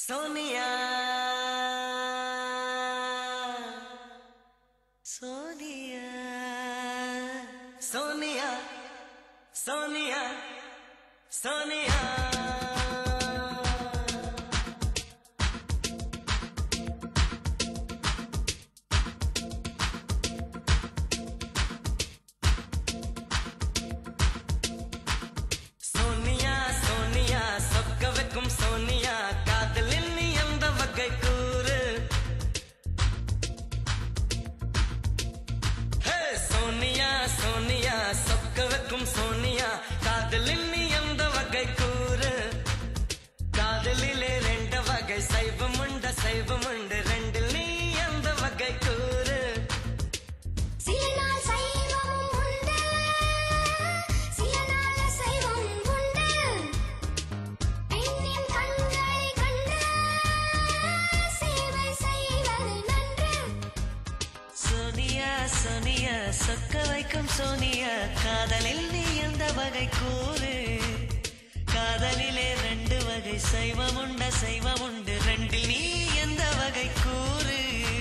Sonia, Sonia, Sonia, Sonia, Sonia. Sonia, காதலின் நீ எந்த வகை கூறு? ஹே சோனியா சோனியா சொக்க வைக்கும் சோனியா, காதலின் நீ எந்த வகை கூறு? காதலிலே ரெண்டு வகை சைவமுண்டு சைவமுண்டு, ரெண்டில் நீ எந்த வகை கூறு? சோனியா சொக்க வைக்கும் சோனியா, காதலில் நீ எந்த வகை கூறு? காதலிலே ரெண்டு வகை சைவமுண்ட சைவமுண்டு, ரெண்டில் நீ எந்த வகை கூறு?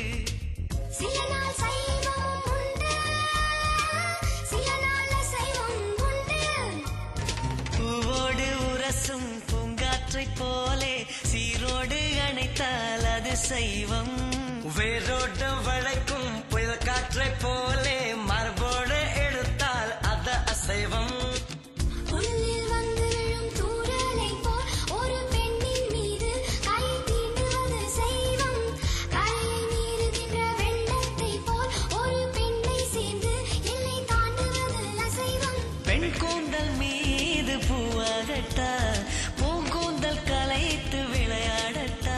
பூவோடு உரசும் பூங்காற்றை போலே சீரோடு அணைத்தால் அது சைவம். வேரோடு வளைக்கும் புயல் காற்றை போலே மரபோடு எடுத்தால் அது அசைவம். உள்ளில் வந்து விழும் தூறலை போல் ஒரு பெண்ணின் மீது கை தீண்டுவது சைவம். கரையை மீறுகின்ற வெள்ளத்தை போல் ஒரு பெண்ணை சேர்ந்து எல்லை தாண்டுவது அசைவம். பெண் கூந்தல் மீது பூவாகட்டா, பூங்கூந்தல் கலைத்து விளையாடட்டா.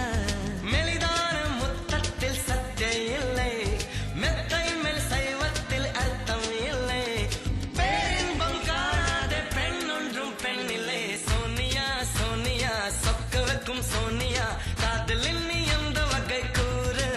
சோனியா காதலின் நீ எந்த வகை கூறு?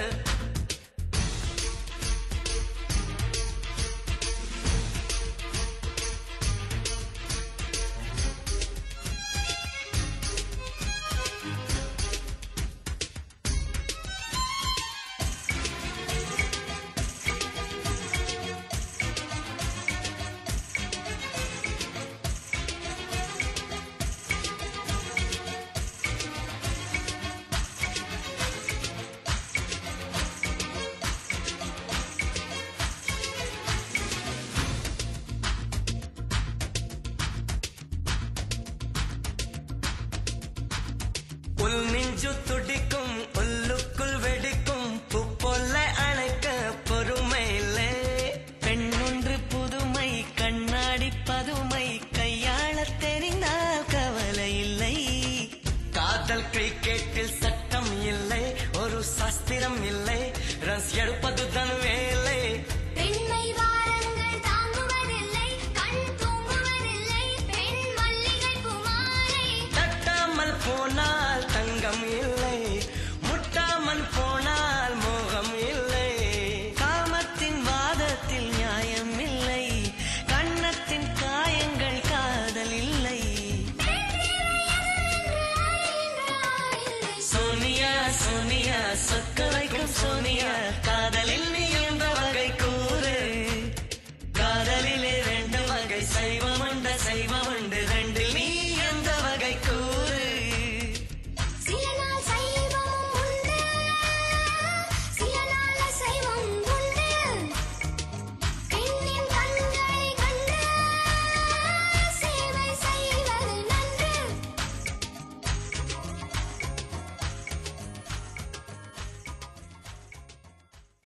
உள் நெஞ்சு துடிக்கும் உள்ளுக்குள் வெடிக்கும் பூ போல அணைக்க பொறுமை இல்லை. பெண்ணொன்று புதுமை கண்ணாடி பதுமை கையாள தெரிந்தால் கவலை இல்லை. காதல் கிரிக்கெட்டில் சட்டம் இல்லை, ஒரு சாஸ்திரம் இல்லை, ரன்ஸ் எடுப்பதுதான் வேலை. பெண்மை வாரங்கள் தாங்குவதில்லை, கண் தூங்குவதில்லை, பெண் மல்லிகை பூமாலை. தட்டாமல் போனால் தங்கம் இல்லை, முட்டாமல் போனால் மோகம் இல்லை. காமத்தின் வாதத்தில் நியாயம் இல்லை, கண்ணத்தின் காயங்கள் காதல் இல்லை. சோனியா சோனியா சொக்க வைக்கும் சோனியா, காதலில்